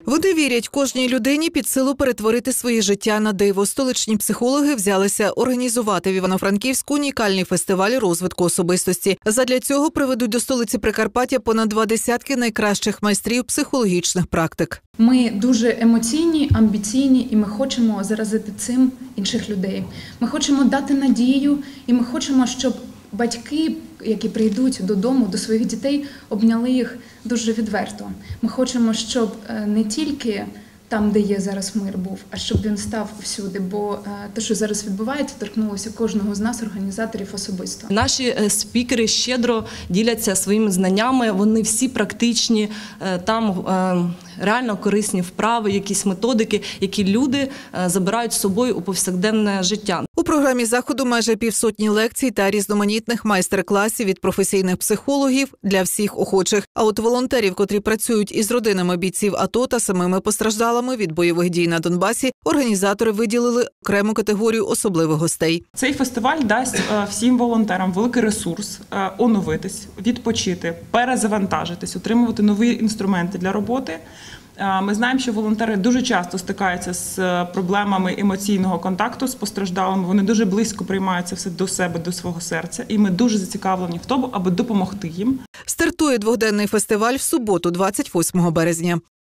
Вони вірять, кожній людині під силу перетворити своє життя на диво. Столичні психологи взялися організувати в Івано-Франківську унікальний фестиваль розвитку особистості. Задля цього приведуть до столиці Прикарпаття понад 20 найкращих майстрів психологічних практик. Ми дуже емоційні, амбіційні, і ми хочемо заразити цим інших людей. Ми хочемо дати надію, і ми хочемо, щоб батьки, які прийдуть додому до своїх дітей, обняли їх дуже відверто. Ми хочемо, щоб не тільки там, де є зараз мир, був, а щоб він став всюди, бо те, що зараз відбувається, торкнулося кожного з нас, організаторів, особисто. Наші спікери щедро діляться своїми знаннями, вони всі практичні, там реально корисні вправи, якісь методики, які люди забирають з собою у повсякденне життя. У програмі заходу майже півсотні лекцій та різноманітних майстер-класів від професійних психологів для всіх охочих. А от волонтерів, котрі працюють із родинами бійців АТО та самими постраждалими від бойових дій на Донбасі, організатори виділили окрему категорію особливих гостей. Цей фестиваль дасть всім волонтерам великий ресурс оновитись, відпочити, перезавантажитись, отримувати нові інструменти для роботи. Ми знаємо, що волонтери дуже часто стикаються з проблемами емоційного контакту з постраждалими. Вони дуже близько приймаються все до себе, до свого серця. І ми дуже зацікавлені в тому, аби допомогти їм. Стартує двохденний фестиваль в суботу, 28 березня.